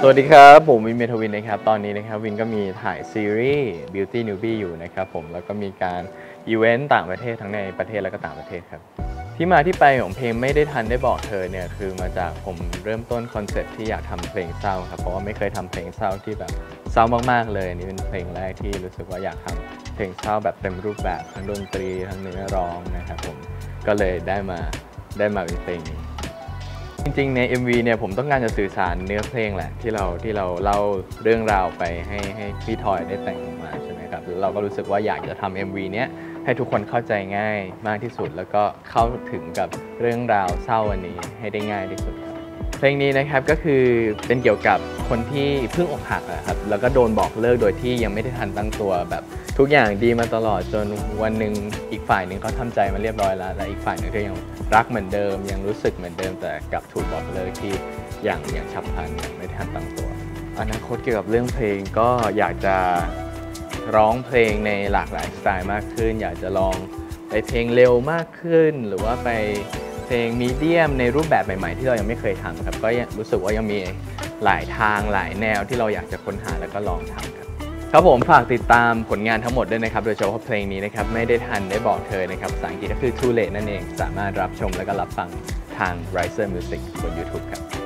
สวัสดีครับผมวินเมทวินนะครับตอนนี้นะครับวินก็มีถ่ายซีรีส์ Beauty Newbie อยู่นะครับผมแล้วก็มีการอีเวนต์ต่างประเทศทั้งในประเทศและก็ต่างประเทศครับที่มาที่ไปของเพลงไม่ได้ทันได้บอกเธอเนี่ยคือมาจากผมเริ่มต้นคอนเซ็ปต์ที่อยากทำเพลงเศร้าครับเพราะว่าไม่เคยทำเพลงเศร้าที่แบบเศร้ามากๆเลยนี่เป็นเพลงแรกที่รู้สึกว่าอยากทำเพลงเศร้าแบบเต็มรูปแบบทั้งดนตรีทั้งเนื้อร้องนะครับผมก็เลยได้มาเป็นเพลงนี้ จริงๆใน MV เนี่ยผมต้องการจะสื่อสารเนื้อเพลงแหละที่เราเล่าเรื่องราวไปให้พี่ทอยได้แต่งออกมาใช่ไหมครับแล้วเราก็รู้สึกว่าอยากจะทำ MV เนี้ยให้ทุกคนเข้าใจง่ายมากที่สุดแล้วก็เข้าถึงกับเรื่องราวเศร้าอันนี้ให้ได้ง่ายที่สุดครับเพลงนี้นะครับก็คือเป็นเกี่ยวกับคนที่เพิ่งอกหักอะครับแล้วก็โดนบอกเลิกโดยที่ยังไม่ได้ทันตั้งตัวแบบทุกอย่างดีมาตลอดจนวันหนึ่งอีกฝ่ายหนึ่งเขาทำใจมาเรียบร้อยแล้วและอีกฝ่ายหนึ่งก็ยังรักเหมือนเดิมยังรู้สึกเหมือนเดิมแต่กลับถูกบอกเลิกที่อย่างฉับพลันไม่ทันตั้งตัวอนาคตเกี่ยวกับเรื่องเพลงก็อยากจะร้องเพลงในหลากหลายสไตล์มากขึ้นอยากจะลองไปเพลงเร็วมากขึ้นหรือว่าไปเพลงมีเดียมในรูปแบบใหม่ๆที่เรายังไม่เคยทำครับก็รู้สึกว่ายังมีหลายทางหลายแนวที่เราอยากจะค้นหาแล้วก็ลองทำครับผมฝากติดตามผลงานทั้งหมดด้วยนะครับโดยเฉพาะเพลงนี้นะครับไม่ได้ทันได้บอกเธอนะครับภาษาอังกฤษก็คือ Too Late นั่นเองสามารถรับชมและก็รับฟังทาง Riser Music บน YouTube ครับ